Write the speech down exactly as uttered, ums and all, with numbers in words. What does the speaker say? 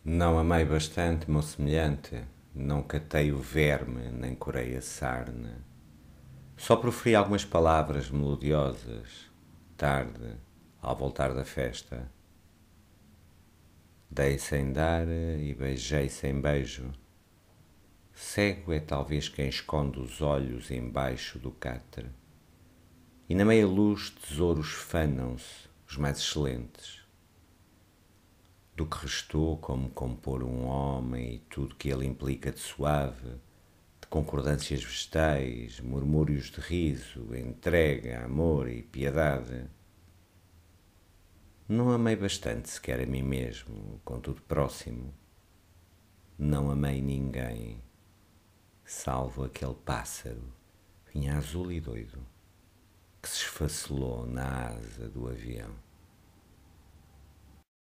Não amei bastante meu semelhante, não catei o verme, nem corei a sarna. Só proferi algumas palavras melodiosas, tarde, ao voltar da festa. Dei sem dar e beijei sem beijo. Cego é talvez quem esconde os olhos embaixo do catre. E na meia luz tesouros fanam-se, os mais excelentes. Do que restou como compor um homem e tudo que ele implica de suave, de concordâncias vegetais, murmúrios de riso, entrega, amor e piedade. Não amei bastante sequer a mim mesmo, contudo próximo. Não amei ninguém, salvo aquele pássaro, vinha azul e doido, que se esfacelou na asa do avião.